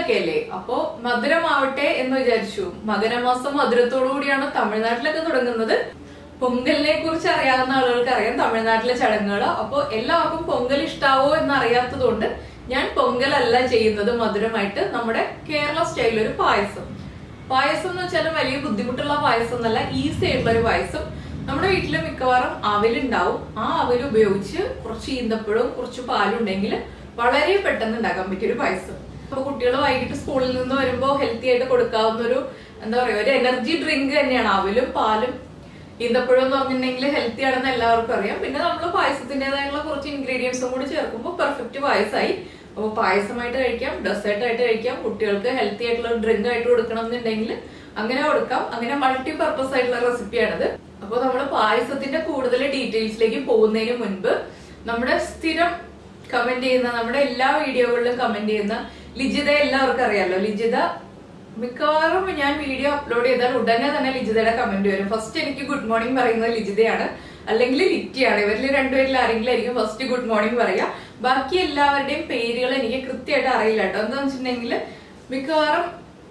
പൊങ്കലൊക്കെ അല്ലേ, അപ്പൊ മധുരമാവട്ടെ എന്ന് വിചാരിച്ചു. മകരമാസം മധുരത്തോടു കൂടിയാണ് തമിഴ്നാട്ടിലൊക്കെ തുടങ്ങുന്നത്. പൊങ്കലിനെ കുറിച്ച് അറിയാവുന്ന ആളുകൾക്ക് അറിയാം തമിഴ്നാട്ടിലെ ചടങ്ങുകൾ. അപ്പൊ എല്ലാവർക്കും പൊങ്കൽ ഇഷ്ടാവോ എന്ന് അറിയാത്തത് കൊണ്ട് ഞാൻ പൊങ്കലല്ല ചെയ്യുന്നത്, മധുരമായിട്ട് നമ്മുടെ കേരള സ്റ്റൈലിൽ ഒരു പായസം. പായസം എന്ന് വെച്ചാൽ വലിയ ബുദ്ധിമുട്ടുള്ള പായസം എന്നല്ല, ഈസി ആയിട്ടുള്ള ഒരു പായസം. നമ്മുടെ വീട്ടിൽ മിക്കവാറും അവലുണ്ടാവും. ആ അവൽ ഉപയോഗിച്ച് കുറച്ച് ഈന്തപ്പഴവും കുറച്ച് പാലും ഉണ്ടെങ്കിൽ വളരെ പെട്ടെന്ന് ഉണ്ടാക്കാൻ പറ്റിയൊരു പായസം. അപ്പൊ കുട്ടികൾ വൈകിട്ട് സ്കൂളിൽ നിന്ന് വരുമ്പോൾ ഹെൽത്തി ആയിട്ട് കൊടുക്കാവുന്ന ഒരു എന്താ പറയാ ഒരു എനർജി ഡ്രിങ്ക് തന്നെയാണ് അവലും പാലും. ഈന്തപ്പഴം എന്ന് പറഞ്ഞിട്ടുണ്ടെങ്കിൽ ഹെൽത്തി ആണെന്ന് എല്ലാവർക്കും അറിയാം. പിന്നെ നമ്മൾ പായസത്തിൻ്റെതായുള്ള കുറച്ച് ഇൻഗ്രീഡിയൻസും കൂടി ചേർക്കുമ്പോൾ പെർഫെക്റ്റ് പായസമായി. അപ്പോൾ പായസമായിട്ട് കഴിക്കാം, ഡെസേർട്ടായിട്ട് കഴിക്കാം, കുട്ടികൾക്ക് ഹെൽത്തി ആയിട്ടുള്ള ഡ്രിങ്ക് ആയിട്ട് കൊടുക്കണം എന്നുണ്ടെങ്കിൽ അങ്ങനെ കൊടുക്കാം. അങ്ങനെ മൾട്ടി പർപ്പസ് ആയിട്ടുള്ള റെസിപ്പിയാണിത്. അപ്പോൾ നമ്മൾ പായസത്തിന്റെ കൂടുതൽ ഡീറ്റെയിൽസിലേക്ക് പോകുന്നതിന് മുൻപ് നമ്മുടെ സ്ഥിരം കമന്റ് ചെയ്യുന്ന, നമ്മുടെ എല്ലാ വീഡിയോകളിലും കമന്റ് ചെയ്യുന്ന ലിജിത എല്ലാവർക്കും അറിയാലോ. ലിജിത മിക്കവാറും ഞാൻ വീഡിയോ അപ്ലോഡ് ചെയ്താൽ ഉടനെ തന്നെ ലിജിതയുടെ കമന്റ് വരും. ഫസ്റ്റ് എനിക്ക് ഗുഡ് മോർണിംഗ് പറയുന്നത് ലിജിതയാണ്, അല്ലെങ്കിൽ ലിറ്റിയാണ്. ഇവരിൽ രണ്ടുപേരിൽ ആരെങ്കിലും ആയിരിക്കും ഫസ്റ്റ് ഗുഡ് മോർണിംഗ് പറയാ. ബാക്കി എല്ലാവരുടെയും പേരുകൾ എനിക്ക് കൃത്യമായിട്ട് അറിയില്ല കേട്ടോ. എന്താണെന്ന് വെച്ചിട്ടുണ്ടെങ്കിൽ മിക്കവാറും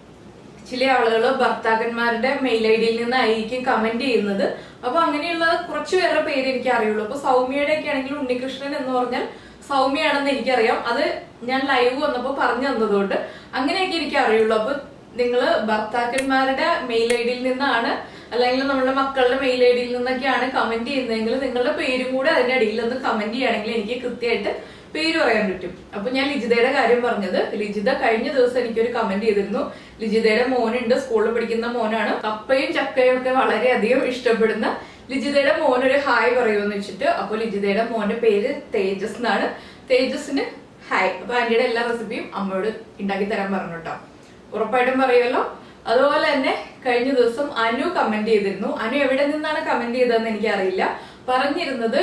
ചില ആളുകൾ ഭർത്താക്കന്മാരുടെ മെയിൽ ഐ ഡിയിൽ നിന്നായിരിക്കും കമന്റ് ചെയ്യുന്നത്. അപ്പൊ അങ്ങനെയുള്ള കുറച്ചു പേരുടെ പേര് എനിക്ക് അറിയുള്ളൂ. അപ്പൊ സൗമ്യയുടെ ഒക്കെ ആണെങ്കിൽ ഉണ്ണികൃഷ്ണൻ എന്ന് പറഞ്ഞാൽ സൗമ്യയാണെന്ന് എനിക്കറിയാം. അത് ഞാൻ ലൈവ് വന്നപ്പോ പറഞ്ഞു തന്നതുകൊണ്ട് അങ്ങനെയൊക്കെ എനിക്ക് അറിയുള്ളൂ. അപ്പൊ നിങ്ങള് ഭർത്താക്കന്മാരുടെ മെയിൽ ഐ ഡിയിൽ നിന്നാണ് അല്ലെങ്കിൽ നമ്മുടെ മക്കളുടെ മെയിൽ ഐ ഡിയിൽ നിന്നൊക്കെയാണ് കമന്റ് ചെയ്യുന്നതെങ്കിൽ നിങ്ങളുടെ പേരും കൂടെ അതിന്റെ അടിയിൽ നിന്ന് കമന്റ് ചെയ്യുകയാണെങ്കിൽ എനിക്ക് കൃത്യമായിട്ട് പേര് പറയാൻ പറ്റും. അപ്പൊ ഞാൻ ലിജിതയുടെ കാര്യം പറഞ്ഞത്, ലിജിത കഴിഞ്ഞ ദിവസം എനിക്കൊരു കമന്റ് ചെയ്തിരുന്നു. ലിജിതയുടെ മോനുണ്ട്, സ്കൂളിൽ പഠിക്കുന്ന മോനാണ്. കപ്പയും ചക്കയും ഒക്കെ വളരെയധികം ഇഷ്ടപ്പെടുന്ന ലിജിതയുടെ മോനൊരു ഹായ് പറയുമെന്ന് വെച്ചിട്ട്. അപ്പൊ ലിജിതയുടെ മോന്റെ പേര് തേജസ് എന്നാണ്. തേജസിന് ഹായ്. അപ്പൊ ആന്റിയുടെ എല്ലാ റെസിപ്പിയും അമ്മയോട് ഉണ്ടാക്കി തരാൻ പറഞ്ഞു കേട്ടോ. ഉറപ്പായിട്ടും പറയുമല്ലോ. അതുപോലെ തന്നെ കഴിഞ്ഞ ദിവസം അനു കമന്റ് ചെയ്തിരുന്നു. അനു എവിടെ നിന്നാണ് കമന്റ് ചെയ്തതെന്ന് എനിക്കറിയില്ല. പറഞ്ഞിരുന്നത്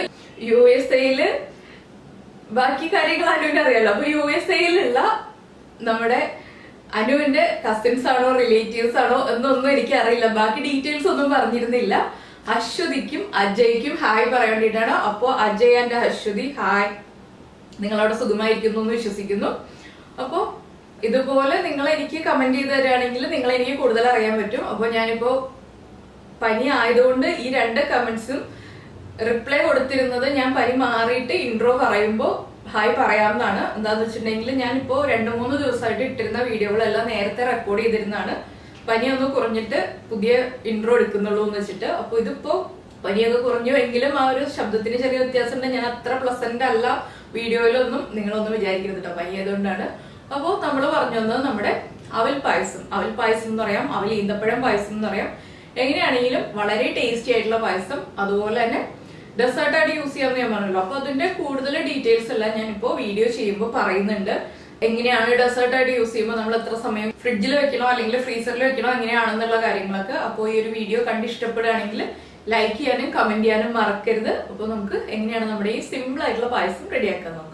USA ബാക്കി കാര്യങ്ങൾ അനുവിന് അറിയാലോ. അപ്പൊ USA നമ്മുടെ അനുവിന്റെ കസിൻസ് ആണോ റിലേറ്റീവ്സ് ആണോ എന്നൊന്നും എനിക്ക് അറിയില്ല. ബാക്കി ഡീറ്റെയിൽസ് ഒന്നും പറഞ്ഞിരുന്നില്ല. അശ്വതിക്കും അജയ്ക്കും ഹായ് പറയാൻ വേണ്ടിയിട്ടാണ്. അപ്പോ അജയ് ആൻഡ് അശ്വതി ഹായ്, നിങ്ങളവിടെ സുഖമായിരിക്കുന്നു എന്ന് വിശ്വസിക്കുന്നു. അപ്പോ ഇതുപോലെ നിങ്ങൾ എനിക്ക് കമന്റ് ചെയ്ത് തരികയാണെങ്കിൽ നിങ്ങൾ എനിക്ക് കൂടുതൽ അറിയാൻ പറ്റും. അപ്പൊ ഞാനിപ്പോ പനി ആയതുകൊണ്ട് ഈ രണ്ട് കമന്റ്സും റിപ്ലൈ കൊടുത്തിരുന്നത് ഞാൻ പനി മാറിയിട്ട് ഇൻട്രോ പറയുമ്പോൾ ഹായ് പറയാവുന്നതാണ്. എന്താന്ന് വെച്ചിട്ടുണ്ടെങ്കിൽ ഞാനിപ്പോ 2-3 ദിവസമായിട്ട് ഇട്ടിരുന്ന വീഡിയോകളെല്ലാം നേരത്തെ റെക്കോർഡ് ചെയ്തിരുന്നതാണ്. പനി ഒന്ന് കുറഞ്ഞിട്ട് പുതിയ ഇൻട്രോ എടുക്കുന്നുള്ളൂ എന്ന് വെച്ചിട്ട്. അപ്പൊ ഇതിപ്പോ പനിയൊക്കെ കുറഞ്ഞു എങ്കിലും ആ ഒരു ശബ്ദത്തിന് ചെറിയ വ്യത്യാസം ഉണ്ട്. ഞാൻ അത്ര പ്ലസന്റ് അല്ല വീഡിയോയിലൊന്നും, നിങ്ങളൊന്നും വിചാരിക്കരുത് കേട്ടോ, പനി ആയതുകൊണ്ടാണ്. അപ്പോ നമ്മൾ പറഞ്ഞു വന്നത് നമ്മുടെ അവൽ പായസം. അവൽ പായസം എന്ന് പറയാം, അവൽ ഈന്തപ്പഴം പായസം എന്ന് പറയാം. എങ്ങനെയാണെങ്കിലും വളരെ ടേസ്റ്റി ആയിട്ടുള്ള പായസം. അതുപോലെ തന്നെ ഡെസേർട്ടായിട്ട് യൂസ് ചെയ്യാമെന്ന് ഞാൻ പറഞ്ഞല്ലോ. അപ്പൊ അതിന്റെ കൂടുതൽ ഡീറ്റെയിൽസ് എല്ലാം ഞാനിപ്പോ വീഡിയോ ചെയ്യുമ്പോൾ പറയുന്നുണ്ട്. എങ്ങനെയാണ് ഡെസേർട്ടായിട്ട് യൂസ് ചെയ്യുമ്പോൾ നമ്മൾ എത്ര സമയം ഫ്രിഡ്ജിൽ വെക്കണോ അല്ലെങ്കിൽ ഫ്രീസറിൽ വെക്കണോ എങ്ങനെയാണെന്നുള്ള കാര്യങ്ങളൊക്കെ. അപ്പോൾ ഈ ഒരു വീഡിയോ കണ്ട് ഇഷ്ടപ്പെടുകയാണെങ്കിൽ ലൈക്ക് ചെയ്യാനും കമന്റ് ചെയ്യാനും മറക്കരുത്. അപ്പൊ നമുക്ക് എങ്ങനെയാണ് നമ്മുടെ ഈ സിമ്പിൾ ആയിട്ടുള്ള പായസം റെഡിയാക്കാൻ നോക്കാം.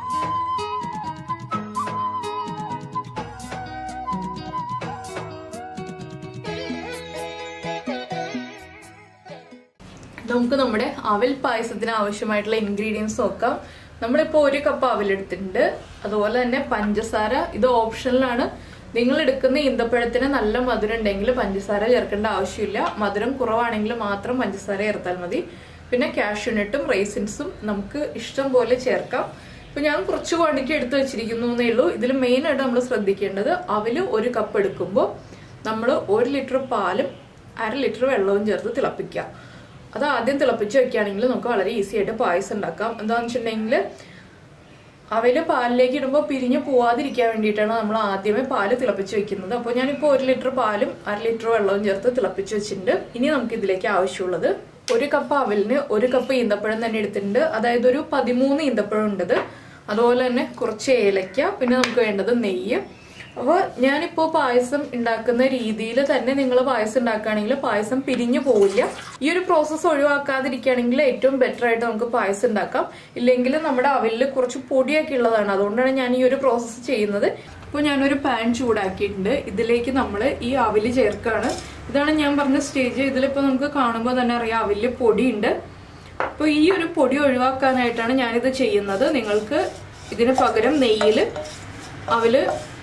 നമുക്ക് നമ്മുടെ അവൽ പായസത്തിന് ആവശ്യമായിട്ടുള്ള ഇൻഗ്രീഡിയൻസ് നോക്കാം. നമ്മളിപ്പോ 1 കപ്പ് അവൽ എടുത്തിട്ടുണ്ട്. അതുപോലെ തന്നെ പഞ്ചസാര, ഇത് ഓപ്ഷനിലാണ്. നിങ്ങൾ എടുക്കുന്ന ഈന്തപ്പഴത്തിന് നല്ല മധുരം ഉണ്ടെങ്കിൽ പഞ്ചസാര ചേർക്കേണ്ട ആവശ്യമില്ല. മധുരം കുറവാണെങ്കിൽ മാത്രം പഞ്ചസാര ചേർത്താൽ മതി. പിന്നെ കാഷ്യൂനട്ടും റൈസിൻസും നമുക്ക് ഇഷ്ടം പോലെ ചേർക്കാം. ഇപ്പൊ ഞാൻ കുറച്ച് ക്വാണ്ടിറ്റി എടുത്ത് വെച്ചിരിക്കുന്നു എന്നേ ഉള്ളൂ. ഇതിൽ മെയിൻ ആയിട്ട് നമ്മൾ ശ്രദ്ധിക്കേണ്ടത് അവല് 1 കപ്പ് എടുക്കുമ്പോൾ നമ്മൾ 1 ലിറ്റർ പാലും 1/2 ലിറ്റർ വെള്ളവും ചേർത്ത് തിളപ്പിക്കുക. അത് ആദ്യം തിളപ്പിച്ച് വെക്കുകയാണെങ്കിൽ നമുക്ക് വളരെ ഈസി ആയിട്ട് പായസം ഉണ്ടാക്കാം. എന്താണെന്ന് വെച്ചിട്ടുണ്ടെങ്കിൽ അവല് പാലിലേക്ക് ഇടുമ്പോൾ പിരിഞ്ഞു പോവാതിരിക്കാൻ വേണ്ടിയിട്ടാണ് നമ്മൾ ആദ്യമേ പാല് തിളപ്പിച്ച് വെക്കുന്നത്. അപ്പോൾ ഞാനിപ്പോൾ 1 ലിറ്റർ പാലും 1/2 ലിറ്റർ വെള്ളവും ചേർത്ത് തിളപ്പിച്ച് വെച്ചിട്ടുണ്ട്. ഇനി നമുക്ക് ഇതിലേക്ക് ആവശ്യമുള്ളത് 1 കപ്പ് അവലിന് 1 കപ്പ് ഈന്തപ്പഴം തന്നെ എടുത്തിട്ടുണ്ട്. അതായത് ഒരു 13 ഈന്തപ്പഴം ഉണ്ടത്. അതുപോലെ തന്നെ കുറച്ച് ഏലക്ക, പിന്നെ നമുക്ക് വേണ്ടത് നെയ്യ്. അപ്പോൾ ഞാനിപ്പോൾ പായസം ഉണ്ടാക്കുന്ന രീതിയിൽ തന്നെ നിങ്ങൾ പായസം ഉണ്ടാക്കുകയാണെങ്കിൽ പായസം പിരിഞ്ഞു പോവില്ല. ഈ ഒരു പ്രോസസ്സ് ഒഴിവാക്കാതിരിക്കുകയാണെങ്കിൽ ഏറ്റവും ബെറ്റർ ആയിട്ട് നമുക്ക് പായസം ഉണ്ടാക്കാം. ഇല്ലെങ്കിൽ നമ്മുടെ അവലിൽ കുറച്ച് പൊടിയൊക്കെ ഉള്ളതാണ്, അതുകൊണ്ടാണ് ഞാൻ ഈ ഒരു പ്രോസസ്സ് ചെയ്യുന്നത്. ഇപ്പോൾ ഞാനൊരു പാൻ ചൂടാക്കിയിട്ടുണ്ട്. ഇതിലേക്ക് നമ്മൾ ഈ അവല് ചേർക്കുകയാണ്. ഇതാണ് ഞാൻ പറഞ്ഞ സ്റ്റേജ്. ഇതിലിപ്പോൾ നമുക്ക് കാണുമ്പോൾ തന്നെ അറിയാം അവലിൽ പൊടിയുണ്ട്. അപ്പോൾ ഈ ഒരു പൊടി ഒഴിവാക്കാനായിട്ടാണ് ഞാനിത് ചെയ്യുന്നത്. നിങ്ങൾക്ക് ഇതിന് പകരം നെയ്യിൽ അവല്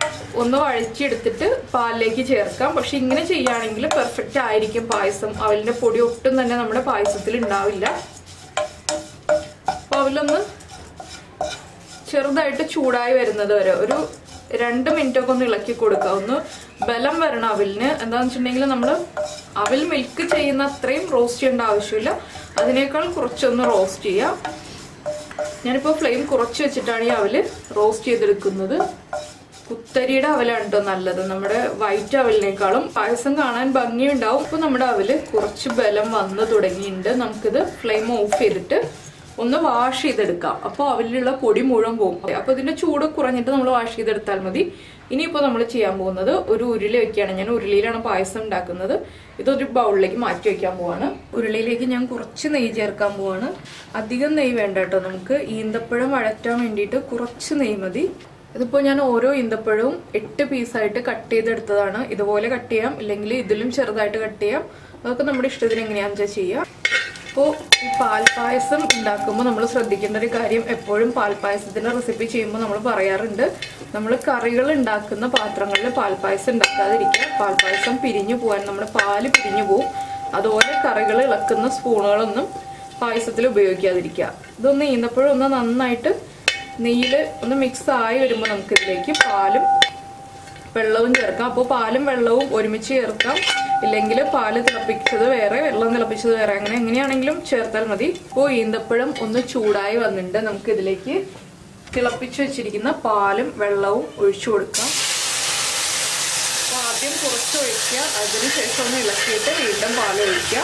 ഒന്ന് വഴിച്ചെടുത്തിട്ട് പാലിലേക്ക് ചേർക്കാം. പക്ഷെ ഇങ്ങനെ ചെയ്യുകയാണെങ്കിൽ പെർഫെക്റ്റ് ആയിരിക്കും പായസം. അവലിന്റെ പൊടി ഒട്ടും തന്നെ നമ്മുടെ പായസത്തിൽ ഉണ്ടാവില്ല. അപ്പൊ അവലൊന്ന് ചെറുതായിട്ട് ചൂടായി വരുന്നത് വരെ ഒരു 2 മിനിറ്റൊക്കെ ഒന്ന് ഇളക്കി കൊടുക്കുക. ഒന്ന് ബലം വരണം അവലിന്. എന്താണെന്ന് വെച്ചിട്ടുണ്ടെങ്കിൽ നമ്മൾ അവൽ മിൽക്ക് ചെയ്യുന്ന അത്രയും റോസ്റ്റ് ചെയ്യേണ്ട ആവശ്യമില്ല, അതിനേക്കാൾ കുറച്ചൊന്ന് റോസ്റ്റ് ചെയ്യാം. ഞാനിപ്പോൾ ഫ്ലെയിം കുറച്ച് വെച്ചിട്ടാണ് ഈ അവല് റോസ്റ്റ് ചെയ്തെടുക്കുന്നത്. കുത്തരിയുടെ അവലാണ് കേട്ടോ നല്ലത്, നമ്മുടെ വൈറ്റ് അവലിനേക്കാളും. പായസം കാണാൻ ഭംഗിയുണ്ടാവും. ഇപ്പൊ നമ്മുടെ അവല് കുറച്ച് ബലം വന്ന് തുടങ്ങിയിട്ടുണ്ട്. നമുക്കിത് ഫ്ലെയിം ഓഫ് ചെയ്തിട്ട് ഒന്ന് വാഷ് ചെയ്തെടുക്കാം. അപ്പോൾ അവലിലുള്ള പൊടി മുഴുവൻ പോകും. അപ്പൊ ഇതിന്റെ ചൂട് കുറഞ്ഞിട്ട് നമ്മൾ വാഷ് ചെയ്തെടുത്താൽ മതി. ഇനിയിപ്പോ നമ്മൾ ചെയ്യാൻ പോകുന്നത് ഒരു ഉരുളി വെക്കുകയാണ്. ഞാൻ ഉരുളിയിലാണ് പായസം ഉണ്ടാക്കുന്നത്. ഇതൊരു ബൗളിലേക്ക് മാറ്റി വെക്കാൻ പോവാണ്. ഉരുളിയിലേക്ക് ഞാൻ കുറച്ച് നെയ്യ് ചേർക്കാൻ പോവാണ്. അധികം നെയ്യ് വേണ്ട കേട്ടോ, നമുക്ക് ഈന്തപ്പഴം വഴറ്റാൻ വേണ്ടിയിട്ട് കുറച്ച് നെയ്യ് മതി. ഇതിപ്പോ ഞാൻ ഓരോ ഈന്തപ്പഴവും 8 പീസായിട്ട് കട്ട് ചെയ്തെടുത്തതാണ്. ഇതുപോലെ കട്ട് ചെയ്യാം, ഇല്ലെങ്കിൽ ഇതിലും ചെറുതായിട്ട് കട്ട് ചെയ്യാം. അതൊക്കെ നമ്മുടെ ഇഷ്ടത്തിന് എങ്ങനെയാണെന്ന് വെച്ചാൽ ചെയ്യാം. അപ്പോൾ ഈ പാൽപ്പായസം ഉണ്ടാക്കുമ്പോൾ നമ്മൾ ശ്രദ്ധിക്കേണ്ട ഒരു കാര്യം, എപ്പോഴും പാൽപ്പായസത്തിന്റെ റെസിപ്പി ചെയ്യുമ്പോൾ നമ്മൾ പറയാറുണ്ട്, നമ്മൾ കറികൾ ഉണ്ടാക്കുന്ന പാത്രങ്ങളിൽ പാൽപ്പായസം ഉണ്ടാക്കാതിരിക്കുക. പാൽപ്പായസം പിരിഞ്ഞു പോകാൻ, നമ്മുടെ പാല് പിരിഞ്ഞു പോകും. അതുപോലെ കറികൾ ഇളക്കുന്ന സ്പൂണുകളൊന്നും പായസത്തിൽ ഉപയോഗിക്കാതിരിക്കുക. ഇതൊന്ന് ഈന്തപ്പഴം ഒന്ന് നന്നായിട്ട് നെയ്യിൽ ഒന്ന് മിക്സ് ആയി വരുമ്പോൾ നമുക്ക് ഇതിലേക്ക് പാലും വെള്ളവും ചേർക്കാം. അപ്പോൾ പാലും വെള്ളവും ഒരുമിച്ച് ചേർക്കാം, ഇല്ലെങ്കിൽ പാല് തിളപ്പിച്ചത് വേറെ വെള്ളം തിളപ്പിച്ചത് വേറെ, അങ്ങനെ എങ്ങനെയാണെങ്കിലും ചേർത്താൽ മതി. ഇപ്പോൾ ഈന്തപ്പഴം ഒന്ന് ചൂടായി വന്നിട്ടുണ്ട്. നമുക്ക് ഇതിലേക്ക് തിളപ്പിച്ച് വെച്ചിരിക്കുന്ന പാലും വെള്ളവും ഒഴിച്ചു കൊടുക്കാം. അപ്പോൾ ആദ്യം കുറച്ച് ഒഴിക്കുക, അതിനുശേഷം ഒന്ന് ഇളക്കിയിട്ട് വീണ്ടും പാൽ ഒഴിക്കുക.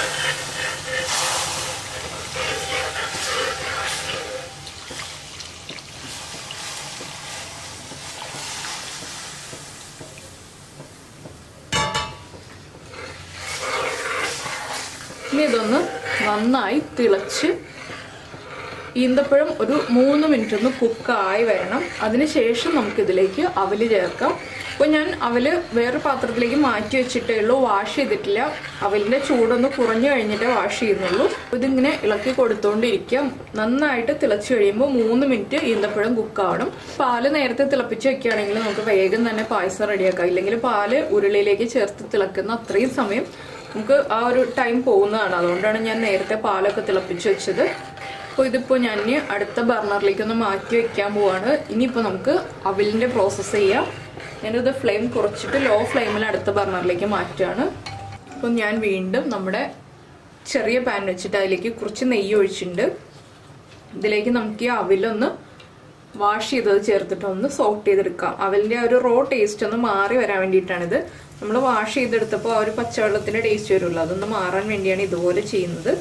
ഇനി ഇതൊന്ന് നന്നായി തിളച്ച് ഈന്തപ്പഴം ഒരു 3 മിനിറ്റ് ഒന്ന് കുക്കായി വരണം. അതിനുശേഷം നമുക്കിതിലേക്ക് അവല് ചേർക്കാം. അപ്പോൾ ഞാൻ അവല് വേറെ പാത്രത്തിലേക്ക് മാറ്റി വെച്ചിട്ടേ ഉള്ളൂ, വാഷ് ചെയ്തിട്ടില്ല. അവലിന്റെ ചൂടൊന്ന് കുറഞ്ഞു കഴിഞ്ഞിട്ടേ വാഷ് ചെയ്യുന്നുള്ളൂ. ഇതിങ്ങനെ ഇളക്കി കൊടുത്തോണ്ടിരിക്കാം. നന്നായിട്ട് തിളച്ച് കഴിയുമ്പോൾ 3 മിനിറ്റ് ഈന്തപ്പഴം കുക്കാവണം. പാല് നേരത്തെ തിളപ്പിച്ച് വെക്കുകയാണെങ്കിൽ നമുക്ക് വേഗം തന്നെ പായസം റെഡിയാക്കാം. ഇല്ലെങ്കിൽ പാല് ഉരുളിയിലേക്ക് ചേർത്ത് തിളക്കുന്ന അത്രയും സമയം നമുക്ക് ആ ഒരു ടൈം പോകുന്നതാണ്. അതുകൊണ്ടാണ് ഞാൻ നേരത്തെ പാലൊക്കെ തിളപ്പിച്ച് വെച്ചത്. അപ്പോൾ ഇതിപ്പോൾ ഞാൻ അടുത്ത ബർണറിലേക്ക് ഒന്ന് മാറ്റി വെക്കാൻ പോവാണ്. ഇനിയിപ്പോൾ നമുക്ക് അവലിൻ്റെ പ്രോസസ്സ് ചെയ്യാം. ഞാനിത് ഫ്ലെയിം കുറച്ചിട്ട് ലോ ഫ്ലെയിമിൽ അടുത്ത ബർണറിലേക്ക് മാറ്റുകയാണ്. അപ്പോൾ ഞാൻ വീണ്ടും നമ്മുടെ ചെറിയ പാൻ വെച്ചിട്ട് അതിലേക്ക് കുറച്ച് നെയ്യ് ഒഴിച്ചിട്ടുണ്ട്. ഇതിലേക്ക് നമുക്ക് ഈ അവലൊന്ന് വാഷ് ചെയ്തത് ചേർത്തിട്ട് ഒന്ന് സോട്ട് ചെയ്തെടുക്കാം. അവലിൻ്റെ ആ ഒരു റോ ടേസ്റ്റ് ഒന്ന് മാറി വരാൻ വേണ്ടിയിട്ടാണിത്. നമ്മൾ വാഷ് ചെയ്തെടുത്തപ്പോൾ ആ ഒരു പച്ചവെള്ളത്തിന്റെ ടേസ്റ്റ് വരുമല്ലോ, അതൊന്ന് മാറാൻ വേണ്ടിയാണ് ഇതുപോലെ ചെയ്യുന്നത്.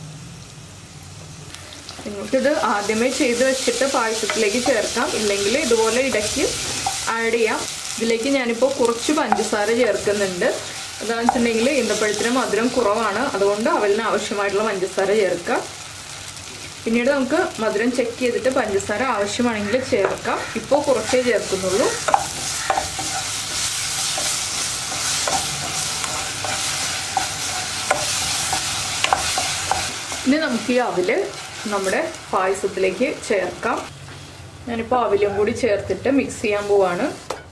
നിങ്ങൾക്കിത് ആദ്യമേ ചെയ്ത് വെച്ചിട്ട് പായസത്തിലേക്ക് ചേർക്കാം, ഇല്ലെങ്കിൽ ഇതുപോലെ ഇടയ്ക്ക് ആഡ് ചെയ്യാം. ഇതിലേക്ക് ഞാനിപ്പോൾ കുറച്ച് പഞ്ചസാര ചേർക്കുന്നുണ്ട്. അതാണെന്ന് വെച്ചിട്ടുണ്ടെങ്കിൽ ഈന്തപ്പഴത്തിന് മധുരം കുറവാണ്, അതുകൊണ്ട് അവലിന് ആവശ്യമായിട്ടുള്ള പഞ്ചസാര ചേർക്കാം. പിന്നീട് നമുക്ക് മധുരം ചെക്ക് ചെയ്തിട്ട് പഞ്ചസാര ആവശ്യമാണെങ്കിൽ ചേർക്കാം. ഇപ്പോൾ കുറച്ചേ ചേർക്കുന്നുള്ളൂ. ഇനി നമുക്ക് ഈ അവല് നമ്മുടെ പായസത്തിലേക്ക് ചേർക്കാം. ഞാനിപ്പോൾ അവലും കൂടി ചേർത്തിട്ട് മിക്സ് ചെയ്യാൻ പോവാണ്.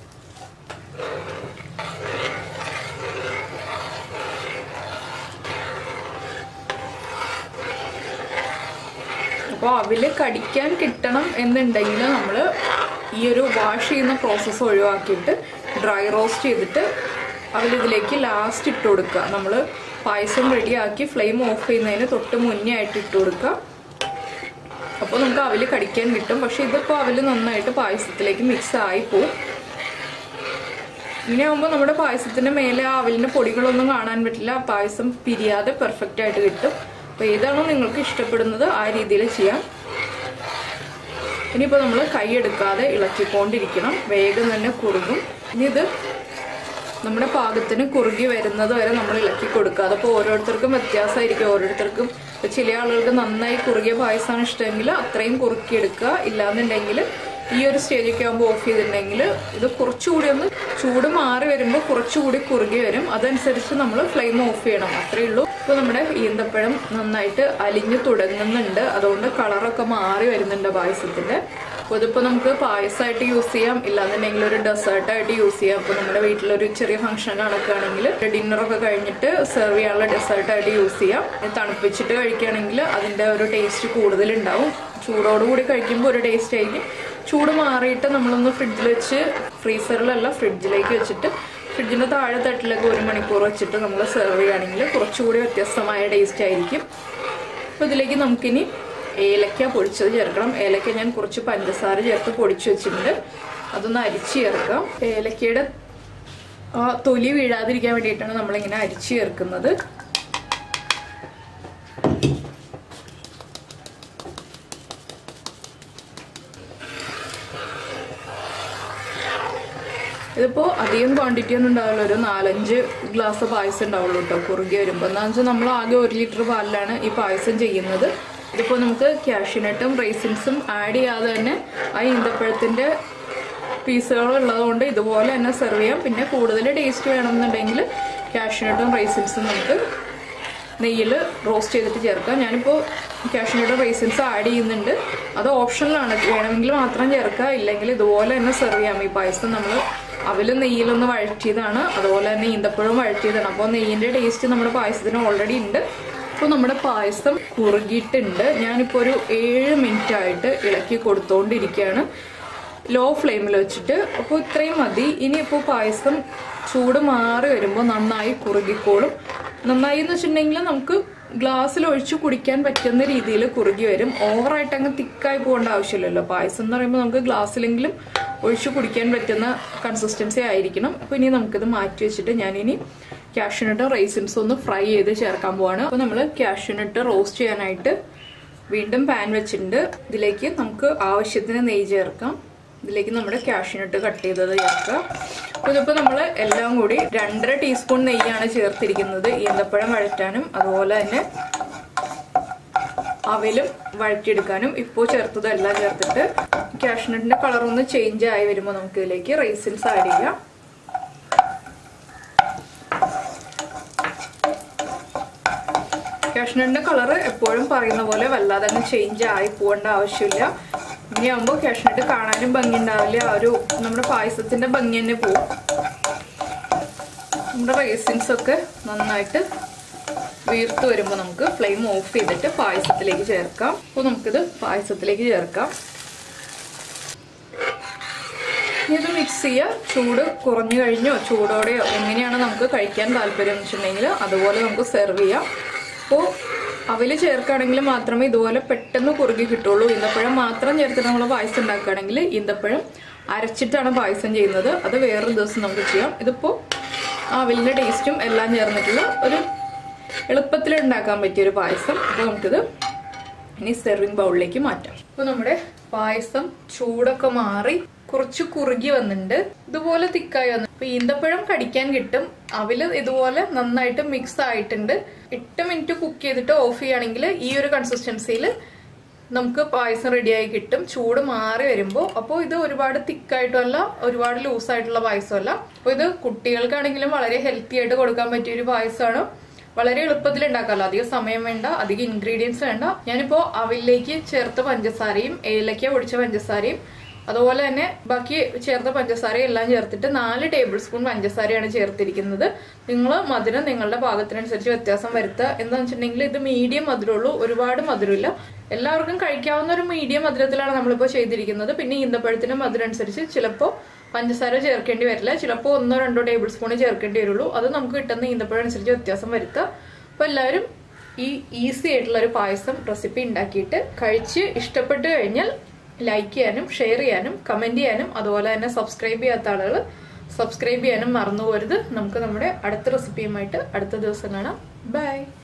അപ്പോൾ അവല് കടിക്കാൻ കിട്ടണം എന്നുണ്ടെങ്കിൽ നമ്മൾ ഈ ഒരു വാഷ് ചെയ്യുന്ന പ്രോസസ്സ് ഒഴിവാക്കിയിട്ട് ഡ്രൈ റോസ്റ്റ് ചെയ്തിട്ട് അവലിതിലേക്ക് ലാസ്റ്റ് ഇട്ട് കൊടുക്കുക. നമ്മൾ പായസം റെഡിയാക്കി ഫ്ലെയിം ഓഫ് ചെയ്യുന്നതിന് തൊട്ട് മുന്നേ ആയിട്ട് ഇട്ട് കൊടുക്കുക. അപ്പോൾ നമുക്ക് അവല് കടിക്കാൻ കിട്ടും. പക്ഷെ ഇതിപ്പോൾ അവല് നന്നായിട്ട് പായസത്തിലേക്ക് മിക്സ് ആയി പോവും. ഇങ്ങനെ ആകുമ്പോൾ നമ്മുടെ പായസത്തിന്റെ മേലെ ആ അവലിന്റെ പൊടികളൊന്നും കാണാൻ പറ്റില്ല. പായസം പിരിയാതെ പെർഫെക്റ്റ് ആയിട്ട് കിട്ടും. അപ്പോൾ ഏതാണോ നിങ്ങൾക്ക് ഇഷ്ടപ്പെടുന്നത് ആ രീതിയിൽ ചെയ്യാം. ഇനിയിപ്പോൾ നമ്മൾ കൈ എടുക്കാതെ ഇളക്കിക്കൊണ്ടിരിക്കണം, വേഗം തന്നെ കുറുകും. ഇനി ഇത് നമ്മുടെ പാകത്തിന് കുറുകി വരുന്നത് വരെ നമ്മൾ ഇളക്കി കൊടുക്കുക. അതപ്പോൾ ഓരോരുത്തർക്കും വ്യത്യാസമായിരിക്കും. ഓരോരുത്തർക്കും ചില ആളുകൾക്ക് നന്നായി കുറുകിയ പായസമാണ് ഇഷ്ടമെങ്കിൽ അത്രയും കുറുക്കിയെടുക്കുക. ഇല്ലാന്നുണ്ടെങ്കിൽ ഈ ഒരു സ്റ്റേജൊക്കെ ആകുമ്പോൾ ഓഫ് ചെയ്തിട്ടുണ്ടെങ്കിൽ ഇത് കുറച്ചുകൂടി ഒന്ന് ചൂട് മാറി വരുമ്പോൾ കുറച്ചുകൂടി കുറുകി വരും. അതനുസരിച്ച് നമ്മൾ ഫ്ലെയിം ഓഫ് ചെയ്യണം, അത്രയേ ഉള്ളൂ. ഇപ്പോൾ നമ്മുടെ ഈന്തപ്പഴം നന്നായിട്ട് അലിഞ്ഞു തുടങ്ങുന്നുണ്ട്. അതുകൊണ്ട് കളറൊക്കെ മാറി വരുന്നുണ്ട് പായസത്തിൻ്റെ. അപ്പോൾ ഇതിപ്പോൾ നമുക്ക് പായസമായിട്ട് യൂസ് ചെയ്യാം, ഇല്ലാന്നുണ്ടെങ്കിൽ ഒരു ഡെസേർട്ടായിട്ട് യൂസ് ചെയ്യാം. അപ്പോൾ നമ്മുടെ വീട്ടിലൊരു ചെറിയ ഫംഗ്ഷൻ നടക്കുകയാണെങ്കിൽ ഡിന്നറൊക്കെ കഴിഞ്ഞിട്ട് സെർവ് ചെയ്യാനുള്ള ഡെസേർട്ടായിട്ട് യൂസ് ചെയ്യാം. തണുപ്പിച്ചിട്ട് കഴിക്കുകയാണെങ്കിൽ അതിൻ്റെ ഒരു ടേസ്റ്റ് കൂടുതലുണ്ടാവും. ചൂടോടുകൂടി കഴിക്കുമ്പോൾ ഒരു ടേസ്റ്റ് ആയിരിക്കും. ചൂട് മാറിയിട്ട് നമ്മളൊന്ന് ഫ്രിഡ്ജിൽ വെച്ച്, ഫ്രീസറിലല്ല ഫ്രിഡ്ജിലേക്ക് വെച്ചിട്ട് ഫ്രിഡ്ജിൻ്റെ താഴെ തട്ടിലേക്ക് 1 മണിക്കൂർ വെച്ചിട്ട് നമ്മൾ സെർവ് ചെയ്യുകയാണെങ്കിൽ കുറച്ചുകൂടി വ്യത്യസ്തമായ ടേസ്റ്റ് ആയിരിക്കും. അപ്പോൾ ഇതിലേക്ക് നമുക്കിനി ഏലക്ക പൊടിച്ചത് ചേർക്കണം. ഏലക്ക ഞാൻ കുറച്ച് പഞ്ചസാര ചേർത്ത് പൊടിച്ചു വെച്ചിട്ടുണ്ട്, അതൊന്ന് അരിച്ച് ചേർക്കാം. ഏലക്കയുടെ ആ തൊലി വീഴാതിരിക്കാൻ വേണ്ടിയിട്ടാണ് നമ്മളിങ്ങനെ അരിച്ച് ചേർക്കുന്നത്. ഇതിപ്പോൾ അധികം ക്വാണ്ടിറ്റി ഒന്നും ഉണ്ടാവില്ല, ഒരു 4-5 ഗ്ലാസ് പായസം ഉണ്ടാവുള്ളൂ കേട്ടോ കുറുകി വരുമ്പോൾ. എന്താണെന്ന് വെച്ചാൽ നമ്മൾ ആകെ 1 ലിറ്റർ പാലിലാണ് ഈ പായസം ചെയ്യുന്നത്. ഇതിപ്പോൾ നമുക്ക് കാഷ്യൂനട്ടും റൈസിൻസും ആഡ് ചെയ്യാതെ തന്നെ ആ ഈന്തപ്പഴത്തിൻ്റെ പീസുകളുള്ളതുകൊണ്ട് ഇതുപോലെ തന്നെ സെർവ് ചെയ്യാം. പിന്നെ കൂടുതൽ ടേസ്റ്റ് വേണമെന്നുണ്ടെങ്കിൽ കാഷ്യൂനട്ടും റൈസിൻസും നമുക്ക് നെയ്യിൽ റോസ്റ്റ് ചെയ്തിട്ട് ചേർക്കാം. ഞാനിപ്പോൾ കാഷ്യൂനട്ടും റൈസിൻസ് ആഡ് ചെയ്യുന്നുണ്ട്, അത് ഓപ്ഷനിലാണ്, വേണമെങ്കിൽ മാത്രം ചേർക്കുക, ഇല്ലെങ്കിൽ ഇതുപോലെ തന്നെ സെർവ് ചെയ്യാം. ഈ പായസം നമ്മൾ അവലും നെയ്യിലൊന്ന് വഴറ്റിയതാണ്, അതുപോലെ തന്നെ ഈന്തപ്പഴവും വഴറ്റിയതാണ്. അപ്പോൾ നെയ്യിൻ്റെ ടേസ്റ്റ് നമ്മുടെ പായസത്തിന് ഓൾറെഡി ഉണ്ട്. അപ്പോൾ നമ്മുടെ പായസം കുറുകിയിട്ടുണ്ട്. ഞാനിപ്പോൾ ഒരു 7 മിനിറ്റ് ആയിട്ട് ഇളക്കി കൊടുത്തുകൊണ്ടിരിക്കുകയാണ് ലോ ഫ്ലെയിമിൽ വെച്ചിട്ട്. അപ്പോൾ ഇത്രയും മതി. ഇനിയിപ്പോൾ പായസം ചൂട് മാറി വരുമ്പോൾ നന്നായി കുറുകിക്കോളും. നന്നായി എന്ന് വെച്ചിട്ടുണ്ടെങ്കിൽ നമുക്ക് ഗ്ലാസ്സിൽ ഒഴിച്ച് കുടിക്കാൻ പറ്റുന്ന രീതിയിൽ കുറുകി വരും. ഓവറായിട്ട് അങ്ങ് തിക്കായി പോകേണ്ട ആവശ്യമില്ലല്ലോ. പായസം എന്ന് പറയുമ്പോൾ നമുക്ക് ഗ്ലാസ്സിലെങ്കിലും ഒഴിച്ച് കുടിക്കാൻ പറ്റുന്ന കൺസിസ്റ്റൻസി ആയിരിക്കണം. അപ്പോൾ ഇനി നമുക്കിത് മാറ്റി വെച്ചിട്ട് ഞാനിനി കാഷ്യൂനട്ടും റൈസിൻസും ഒന്ന് ഫ്രൈ ചെയ്ത് ചേർക്കാൻ പോവാണ്. അപ്പോൾ നമ്മൾ കാഷ്യൂനട്ട് റോസ്റ്റ് ചെയ്യാനായിട്ട് വീണ്ടും പാൻ വെച്ചിട്ടുണ്ട്. ഇതിലേക്ക് നമുക്ക് ആവശ്യത്തിന് നെയ്യ് ചേർക്കാം. ഇതിലേക്ക് നമ്മുടെ കാഷ്യൂനട്ട് കട്ട് ചെയ്തത് ചേർക്കാം. അപ്പോൾ ഇതിപ്പോൾ നമ്മൾ എല്ലാം കൂടി 2.5 ടീസ്പൂൺ നെയ്യാണ് ചേർത്തിരിക്കുന്നത്, ഈന്തപ്പഴം വഴറ്റാനും അതുപോലെ തന്നെ അവലും വഴറ്റിയെടുക്കാനും. ഇപ്പോൾ ചേർത്തതെല്ലാം ചേർത്തിട്ട് കാഷ്യൂനട്ടിന്റെ കളർ ഒന്ന് ചേഞ്ച് ആയി വരുമ്പോൾ നമുക്ക് ഇതിലേക്ക് റൈസിൻസ് ആഡ് ചെയ്യാം. കാഷ്യൂനട്ടിന്റെ കളർ എപ്പോഴും പറയുന്ന പോലെ വല്ലാതെ തന്നെ ചേഞ്ച് ആയി പോകേണ്ട ആവശ്യമില്ല. ഇനിയാകുമ്പോൾ കാഷ്യൂനട്ട് കാണാനും ഭംഗി ഉണ്ടാവില്ല, ആ ഒരു നമ്മുടെ പായസത്തിന്റെ ഭംഗി തന്നെ പോവും. നമ്മുടെ റൈസിൻസ് ഒക്കെ നന്നായിട്ട് വീർത്ത് വരുമ്പോൾ നമുക്ക് ഫ്ലെയിം ഓഫ് ചെയ്തിട്ട് പായസത്തിലേക്ക് ചേർക്കാം. അപ്പോൾ നമുക്കിത് പായസത്തിലേക്ക് ചേർക്കാം. ഇത് മിക്സ് ചെയ്യുക. ചൂട് കുറഞ്ഞു കഴിഞ്ഞോ ചൂടോടെയോ എങ്ങനെയാണ് നമുക്ക് കഴിക്കാൻ താല്പര്യം എന്ന് വെച്ചിട്ടുണ്ടെങ്കിൽ അതുപോലെ നമുക്ക് സെർവ് ചെയ്യാം. അപ്പോൾ അവല് ചേർക്കുകയാണെങ്കിൽ മാത്രമേ ഇതുപോലെ പെട്ടെന്ന് കുറുകി കിട്ടുള്ളൂ. ഈന്തപ്പഴം മാത്രം ചേർത്തിട്ട് നമ്മൾ പായസം ഉണ്ടാക്കുകയാണെങ്കിൽ ഈന്തപ്പഴം അരച്ചിട്ടാണ് പായസം ചെയ്യുന്നത്, അത് വേറൊരു ദിവസം നമുക്ക് ചെയ്യാം. ഇതിപ്പോൾ അവലിൻ്റെ ടേസ്റ്റും എല്ലാം ചേർന്നിട്ടുള്ള ഒരു എളുപ്പത്തിൽ ഉണ്ടാക്കാൻ പറ്റിയൊരു പായസം. അപ്പോൾ നമുക്കിത് ഇനി സെർവിങ് ബൗളിലേക്ക് മാറ്റാം. അപ്പോൾ നമ്മുടെ പായസം ചൂടൊക്കെ മാറി കുറച്ച് കുറുകി വന്നിട്ടുണ്ട്, ഇതുപോലെ തിക്കായി വന്നു. അപ്പൊ ഈന്തപ്പഴം കടിക്കാൻ കിട്ടും. അവല് ഇതുപോലെ നന്നായിട്ട് മിക്സ് ആയിട്ടുണ്ട്. 8 മിനിറ്റ് കുക്ക് ചെയ്തിട്ട് ഓഫ് ചെയ്യുകയാണെങ്കിൽ ഈ ഒരു കൺസിസ്റ്റൻസിയിൽ നമുക്ക് പായസം റെഡിയായി കിട്ടും ചൂട് മാറി വരുമ്പോൾ. അപ്പോൾ ഇത് ഒരുപാട് തിക്കായിട്ടുമല്ല ഒരുപാട് ലൂസായിട്ടുള്ള പായസമല്ല. അപ്പോൾ ഇത് കുട്ടികൾക്കാണെങ്കിലും വളരെ ഹെൽത്തി ആയിട്ട് കൊടുക്കാൻ പറ്റിയൊരു പായസമാണ്. വളരെ എളുപ്പത്തിൽ ഉണ്ടാക്കാമല്ലോ, അധികം സമയം വേണ്ട, അധികം ഇൻഗ്രീഡിയൻസ് വേണ്ട. ഞാനിപ്പോ അവലിലേക്ക് ചേർത്ത പഞ്ചസാരയും ഏലക്ക പൊടിച്ച പഞ്ചസാരയും അതുപോലെ തന്നെ ബാക്കി ചേർത്ത പഞ്ചസാരയും എല്ലാം ചേർത്തിട്ട് 4 ടേബിൾ സ്പൂൺ പഞ്ചസാരയാണ് ചേർത്തിരിക്കുന്നത്. നിങ്ങൾ മധുരം നിങ്ങളുടെ പാകത്തിനനുസരിച്ച് വ്യത്യാസം വരുത്തുക. എന്താണെന്ന് വെച്ചിട്ടുണ്ടെങ്കിൽ ഇത് മീഡിയം മധുരമുള്ളൂ, ഒരുപാട് മധുരമില്ല, എല്ലാവർക്കും കഴിക്കാവുന്ന ഒരു മീഡിയം മധുരത്തിലാണ് നമ്മളിപ്പോൾ ചെയ്തിരിക്കുന്നത്. പിന്നെ ഈന്തപ്പഴത്തിന്റെ മധുരം അനുസരിച്ച് ചിലപ്പോൾ പഞ്ചസാര ചേർക്കേണ്ടി വരില്ല, ചിലപ്പോൾ 1-2 ടേബിൾ സ്പൂൺ ചേർക്കേണ്ടി വരുള്ളൂ. അത് നമുക്ക് കിട്ടുന്ന ഈന്തപ്പഴം അനുസരിച്ച് വ്യത്യാസം വരുത്തുക. അപ്പോൾ എല്ലാവരും ഈ ഈസി ആയിട്ടുള്ള ഒരു പായസം റെസിപ്പി ഉണ്ടാക്കിയിട്ട് കഴിച്ച് ഇഷ്ടപ്പെട്ടു കഴിഞ്ഞാൽ ലൈക്ക് ചെയ്യാനും ഷെയർ ചെയ്യാനും കമന്റ് ചെയ്യാനും അതുപോലെ തന്നെ സബ്സ്ക്രൈബ് ചെയ്യാത്ത ആളുകൾ സബ്സ്ക്രൈബ് ചെയ്യാനും മറന്നു പോരുത്. നമുക്ക് നമ്മുടെ അടുത്ത റെസിപ്പിയുമായിട്ട് അടുത്ത ദിവസം കാണാം. ബൈ.